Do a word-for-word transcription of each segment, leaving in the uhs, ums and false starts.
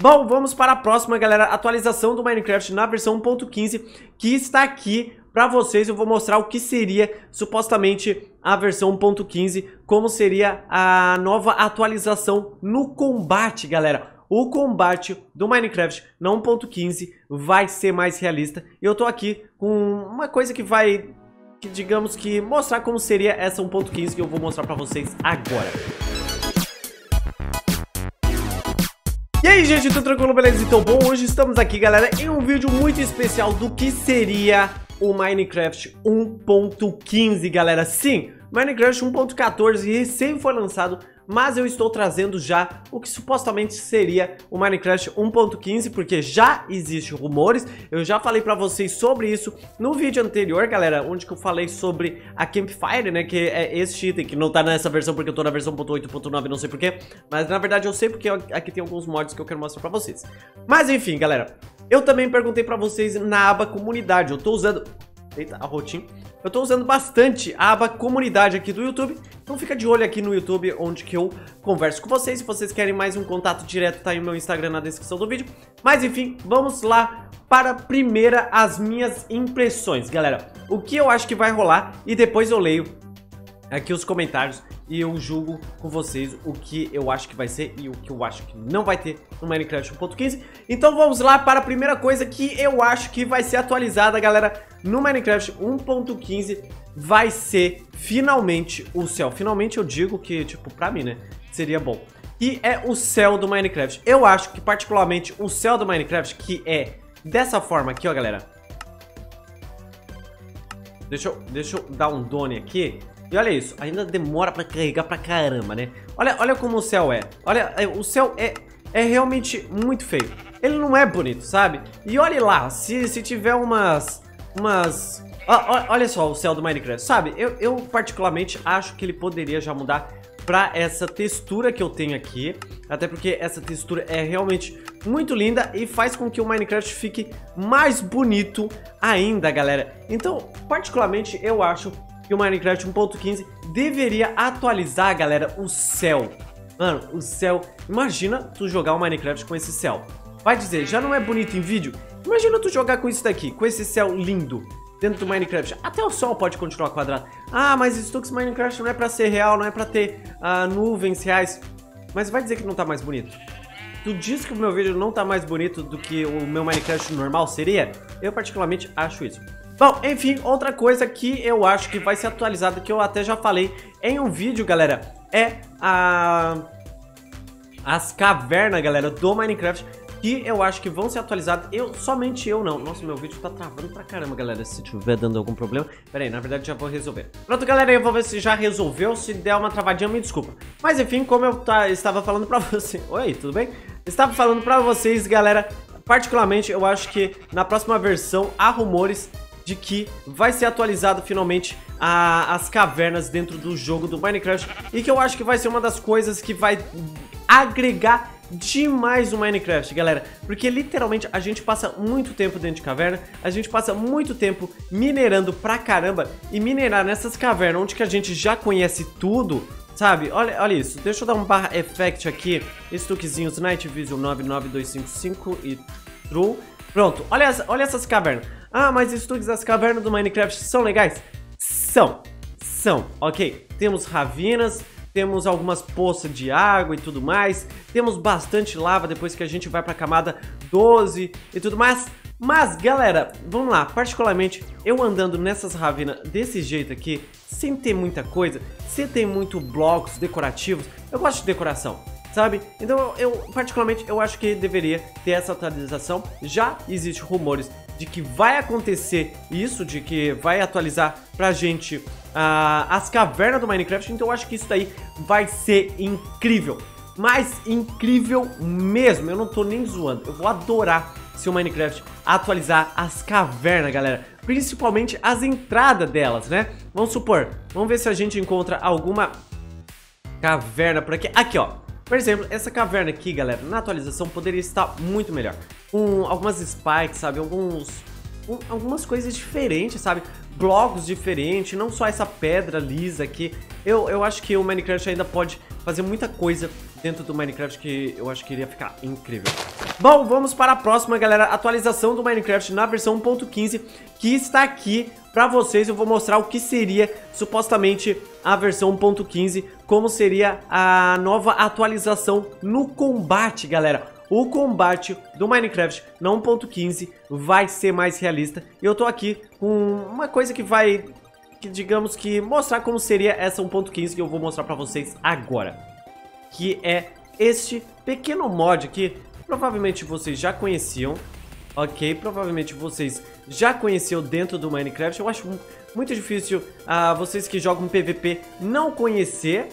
Bom, vamos para a próxima, galera, atualização do Minecraft na versão um ponto quinze, que está aqui para vocês. Eu vou mostrar o que seria supostamente a versão um ponto quinze, como seria a nova atualização no combate, galera. O combate do Minecraft na um ponto quinze vai ser mais realista. E eu tô aqui com uma coisa que vai, que, digamos que, mostrar como seria essa um ponto quinze que eu vou mostrar pra vocês agora. E aí, gente, tudo tranquilo, beleza? Então, bom, hoje estamos aqui, galera, em um vídeo muito especial do que seria o Minecraft um ponto quinze, galera. Sim, Minecraft um ponto quatorze recém foi lançado, mas eu estou trazendo já o que supostamente seria o Minecraft um ponto quinze, porque já existem rumores. Eu já falei pra vocês sobre isso no vídeo anterior, galera, onde que eu falei sobre a Campfire, né, que é esse item que não tá nessa versão porque eu tô na versão um ponto oito ponto nove, não sei porquê, mas na verdade eu sei porque aqui tem alguns mods que eu quero mostrar pra vocês. Mas enfim, galera, eu também perguntei pra vocês na aba comunidade. Eu tô usando... Eita, a rotinha. Eu tô usando bastante a aba comunidade aqui do YouTube, então fica de olho aqui no YouTube, onde que eu converso com vocês. Se vocês querem mais um contato direto, tá aí o meu Instagram na descrição do vídeo. Mas enfim, vamos lá para primeira as minhas impressões, galera. O que eu acho que vai rolar, e depois eu leio aqui os comentários e eu julgo com vocês o que eu acho que vai ser e o que eu acho que não vai ter no Minecraft um ponto quinze. Então vamos lá para a primeira coisa que eu acho que vai ser atualizada, galera, no Minecraft um ponto quinze. Vai ser finalmente o céu. Finalmente eu digo que, tipo, pra mim, né, seria bom. E é o céu do Minecraft. Eu acho que particularmente o céu do Minecraft, que é dessa forma aqui, ó, galera. Deixa eu, deixa eu dar um done aqui. E olha isso, ainda demora pra carregar pra caramba, né? Olha, olha como o céu é. Olha, o céu é, é realmente muito feio. Ele não é bonito, sabe? E olha lá, se, se tiver umas... umas... Olha, olha só o céu do Minecraft, sabe? Eu, eu particularmente acho que ele poderia já mudar pra essa textura que eu tenho aqui. Até porque essa textura é realmente muito linda e faz com que o Minecraft fique mais bonito ainda, galera. Então, particularmente, eu acho que o Minecraft um ponto quinze deveria atualizar, galera, o céu. Mano, o céu... Imagina tu jogar o Minecraft com esse céu. Vai dizer, já não é bonito em vídeo? Imagina tu jogar com isso daqui, com esse céu lindo dentro do Minecraft. Até o sol pode continuar quadrado. Ah, mas Stux Minecraft não é pra ser real, não é pra ter uh, nuvens reais. Mas vai dizer que não tá mais bonito? Tu diz que o meu vídeo não tá mais bonito do que o meu Minecraft normal seria? Eu particularmente acho isso. Bom, enfim, outra coisa que eu acho que vai ser atualizada, que eu até já falei em um vídeo, galera, é a... as cavernas, galera, do Minecraft, que eu acho que vão ser atualizadas. Eu, somente eu não. Nossa, meu vídeo tá travando pra caramba, galera. Se tiver dando algum problema, pera aí, na verdade já vou resolver. Pronto, galera, eu vou ver se já resolveu. Se der uma travadinha, me desculpa. Mas enfim, como eu tá, estava falando pra você... Oi, tudo bem? Estava falando pra vocês, galera, particularmente eu acho que na próxima versão há rumores de que vai ser atualizado finalmente a, as cavernas dentro do jogo do Minecraft. E que eu acho que vai ser uma das coisas que vai agregar demais o Minecraft, galera. Porque literalmente a gente passa muito tempo dentro de caverna. A gente passa muito tempo minerando pra caramba. E minerar nessas cavernas onde que a gente já conhece tudo, sabe? Olha, olha isso. Deixa eu dar um barra effect aqui. Stuckzinhos Night Vision nove nove dois cinco cinco e True. Pronto, olha, essa, olha essas cavernas. Ah, mas Stugs, as cavernas do Minecraft são legais? São, são, ok. Temos ravinas, temos algumas poças de água e tudo mais. Temos bastante lava depois que a gente vai pra camada doze e tudo mais. Mas, galera, vamos lá. Particularmente, eu andando nessas ravinas desse jeito aqui, sem ter muita coisa, sem ter muito blocos decorativos, eu gosto de decoração, sabe? Então eu, particularmente, eu acho que deveria ter essa atualização. Já existem rumores de que vai acontecer isso, de que vai atualizar pra gente uh, as cavernas do Minecraft. Então eu acho que isso daí vai ser incrível, mas incrível mesmo. Eu não tô nem zoando, eu vou adorar se o Minecraft atualizar as cavernas, galera. Principalmente as entradas delas, né? Vamos supor, vamos ver se a gente encontra alguma caverna por aqui. Aqui, ó. Por exemplo, essa caverna aqui, galera, na atualização poderia estar muito melhor. Com algumas spikes, sabe? Alguns... Um, algumas coisas diferentes, sabe? Blocos diferentes, não só essa pedra lisa aqui. Eu, eu acho que o Minecraft ainda pode fazer muita coisa dentro do Minecraft que eu acho que iria ficar incrível. Bom, vamos para a próxima, galera. Atualização do Minecraft na versão um ponto quinze, que está aqui pra vocês. Eu vou mostrar o que seria supostamente a versão um ponto quinze, como seria a nova atualização no combate, galera. O combate do Minecraft na um ponto quinze vai ser mais realista. E eu tô aqui com uma coisa que vai, que, digamos que, mostrar como seria essa um ponto quinze que eu vou mostrar pra vocês agora. Que é este pequeno mod que provavelmente vocês já conheciam. Ok, provavelmente vocês já conheciam dentro do Minecraft. Eu acho muito difícil uh, vocês que jogam P V P não conhecer.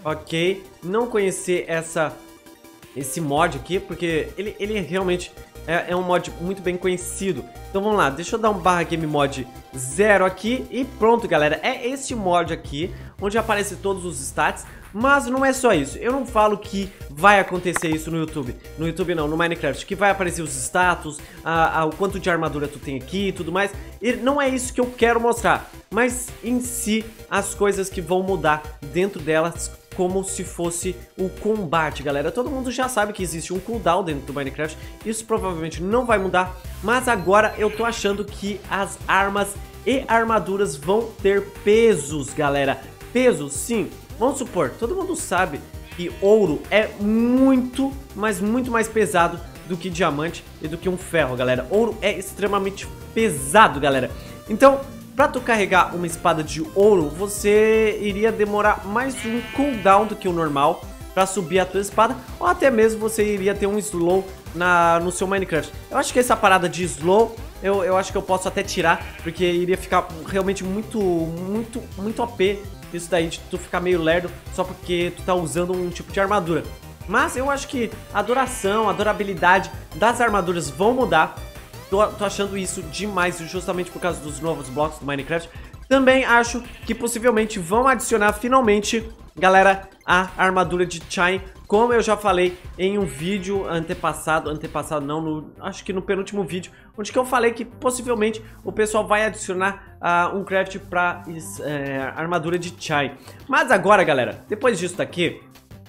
Ok, não conhecer essa... esse mod aqui, porque ele, ele realmente é, é um mod muito bem conhecido. Então vamos lá, deixa eu dar um barra game mod zero aqui e pronto, galera. É esse mod aqui, onde aparece todos os stats, mas não é só isso. Eu não falo que vai acontecer isso no YouTube. No YouTube não, no Minecraft, que vai aparecer os status, a, a, o quanto de armadura tu tem aqui e tudo mais. E não é isso que eu quero mostrar, mas em si as coisas que vão mudar dentro delas, como se fosse o combate, galera. Todo mundo já sabe que existe um cooldown dentro do Minecraft. Isso provavelmente não vai mudar, mas agora eu tô achando que as armas e armaduras vão ter pesos, galera. Pesos, sim. Vamos supor, todo mundo sabe que ouro é muito, mas muito mais pesado do que diamante e do que um ferro, galera. Ouro é extremamente pesado, galera. Então, pra tu carregar uma espada de ouro, você iria demorar mais um cooldown do que o normal pra subir a tua espada, ou até mesmo você iria ter um slow na, no seu Minecraft. Eu acho que essa parada de slow, eu, eu acho que eu posso até tirar, porque iria ficar realmente muito, muito, muito O P isso daí de tu ficar meio lerdo só porque tu tá usando um tipo de armadura. Mas eu acho que a duração, a durabilidade das armaduras vão mudar. Tô, tô achando isso demais, justamente por causa dos novos blocos do Minecraft. Também acho que possivelmente vão adicionar finalmente, galera, a armadura de Chine, como eu já falei em um vídeo antepassado, antepassado não, no, acho que no penúltimo vídeo, onde que eu falei que possivelmente o pessoal vai adicionar uh, um craft pra uh, armadura de Chine. Mas agora, galera, depois disso daqui,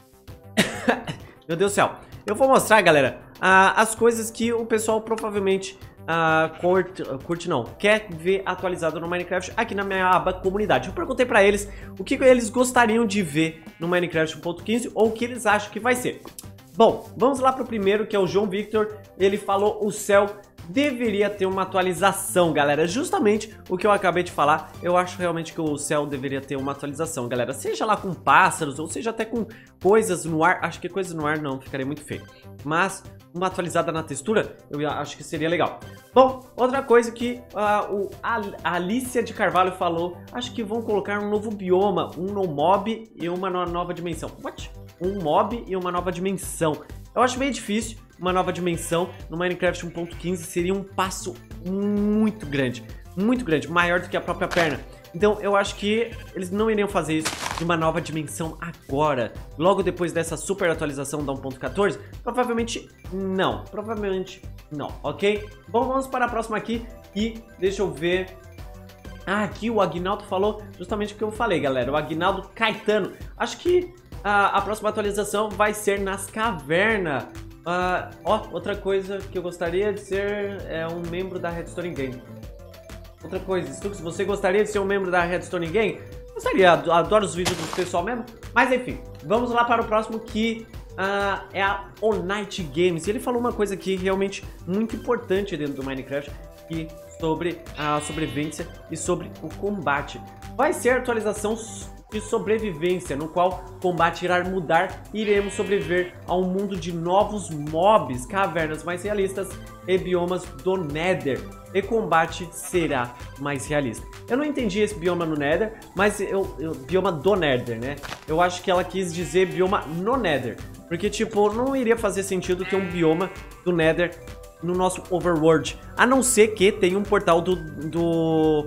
meu Deus do céu, eu vou mostrar, galera, uh, as coisas que o pessoal provavelmente... Uh, curte, uh, curte não, quer ver atualizado no Minecraft aqui na minha aba comunidade. Eu perguntei pra eles o que eles gostariam de ver no Minecraft um ponto quinze ou o que eles acham que vai ser. Bom, vamos lá pro primeiro, que é o João Victor. Ele falou: o céu deveria ter uma atualização, galera. Justamente o que eu acabei de falar. Eu acho realmente que o céu deveria ter uma atualização, galera. Seja lá com pássaros ou seja até com coisas no ar. Acho que coisas no ar não, ficaria muito feio. Mas uma atualizada na textura, eu acho que seria legal. Bom, outra coisa que uh, o Al a Alicia de Carvalho falou, acho que vão colocar um novo bioma, um no mob e uma no nova dimensão. What? Um mob e uma nova dimensão. Eu acho meio difícil. Uma nova dimensão no Minecraft um ponto quinze seria um passo muito grande, muito grande, maior do que a própria perna. Então eu acho que eles não iriam fazer isso de uma nova dimensão agora, logo depois dessa super atualização da um ponto quatorze. Provavelmente não, provavelmente não, ok? Bom, vamos para a próxima aqui e deixa eu ver. Ah, aqui o Aguinaldo falou justamente o que eu falei, galera. O Aguinaldo Caetano. Acho que a, a próxima atualização vai ser nas cavernas. Uh, ó, outra coisa que eu gostaria de ser é um membro da Redstone Game. Outra coisa, Stux, você gostaria de ser um membro da Redstone Game? Gostaria, adoro os vídeos do pessoal mesmo. Mas enfim, vamos lá para o próximo, que uh, é a Onite Games. E ele falou uma coisa aqui realmente muito importante dentro do Minecraft, que sobre a sobrevivência e sobre o combate. Vai ser a atualização de sobrevivência, no qual o combate irá mudar e iremos sobreviver a um mundo de novos mobs, cavernas mais realistas e biomas do Nether. E combate será mais realista. Eu não entendi esse bioma no Nether, mas eu, eu bioma do Nether, né? Eu acho que ela quis dizer bioma no Nether, porque tipo, não iria fazer sentido ter um bioma do Nether no nosso Overworld, a não ser que tenha um portal do do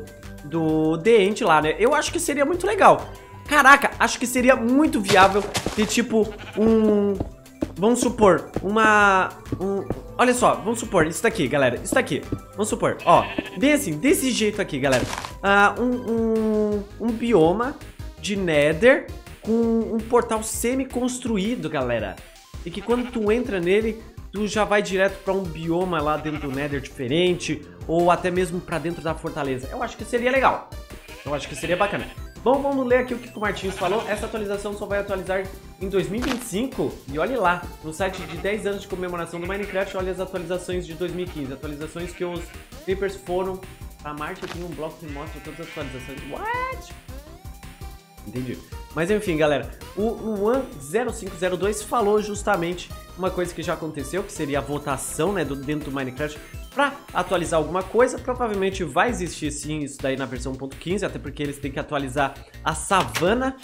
do The End lá, né? Eu acho que seria muito legal. Caraca, acho que seria muito viável ter tipo um... Vamos supor, uma... Um, olha só, vamos supor, isso daqui, galera, isso daqui. Vamos supor, ó, bem assim, desse jeito aqui, galera. uh, um, um, um bioma de Nether com um portal semi-construído, galera. E que quando tu entra nele, tu já vai direto pra um bioma lá dentro do Nether diferente, ou até mesmo pra dentro da fortaleza. Eu acho que seria legal. Eu acho que seria bacana. Bom, vamos ler aqui o que o Martins falou. Essa atualização só vai atualizar em dois mil e vinte e cinco. E olhe lá, no site de dez anos de comemoração do Minecraft, olha as atualizações de dois mil e quinze. Atualizações que os Creepers foram pra Marte. Tem um bloco que mostra todas as atualizações. What? Entendi. Mas enfim, galera, o Luan zero cinco zero dois falou justamente uma coisa que já aconteceu, que seria a votação, né, do, dentro do Minecraft para atualizar alguma coisa. Provavelmente vai existir sim isso daí na versão um ponto quinze, até porque eles têm que atualizar a savana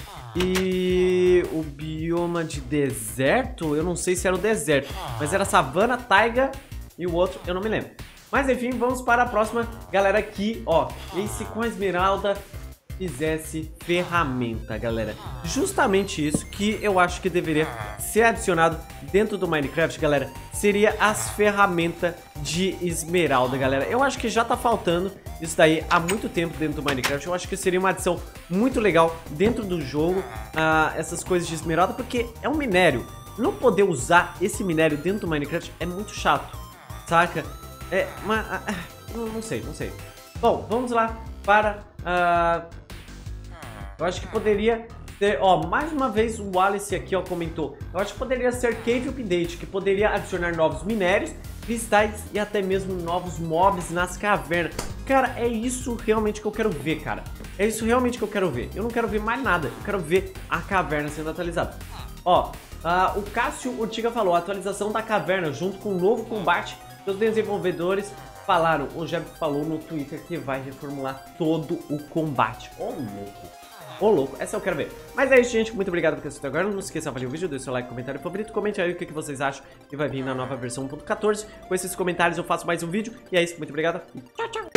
e o bioma de deserto. Eu não sei se era o deserto, mas era savana, taiga e o outro eu não me lembro. Mas enfim, vamos para a próxima, galera, aqui, ó, esse com a esmeralda fizesse ferramenta, galera. Justamente isso que eu acho que deveria ser adicionado dentro do Minecraft, galera, seria as ferramentas de esmeralda, galera. Eu acho que já tá faltando isso daí há muito tempo dentro do Minecraft. Eu acho que seria uma adição muito legal dentro do jogo, uh, essas coisas de esmeralda, porque é um minério. Não poder usar esse minério dentro do Minecraft é muito chato, saca? É, mas... Uh, não sei, não sei. Bom, vamos lá para... Uh, eu acho que poderia ter, ó, mais uma vez o Wallace aqui, ó, comentou. Eu acho que poderia ser Cave Update, que poderia adicionar novos minérios, cristais e até mesmo novos mobs nas cavernas. Cara, é isso realmente que eu quero ver, cara. É isso realmente que eu quero ver. Eu não quero ver mais nada, eu quero ver a caverna sendo atualizada. Ó, uh, o Cássio Ortiga falou, a atualização da caverna junto com o novo combate dos desenvolvedores falaram. O Jeb falou no Twitter que vai reformular todo o combate. Ô, louco. Ô, louco, essa eu quero ver. Mas é isso, gente. Muito obrigado por ter assistido agora. Não se esqueça de avaliar o vídeo, deixe seu like, comentário favorito. Comente aí o que vocês acham que vai vir na nova versão um ponto quatorze. Com esses comentários eu faço mais um vídeo. E é isso. Muito obrigado. Tchau, tchau.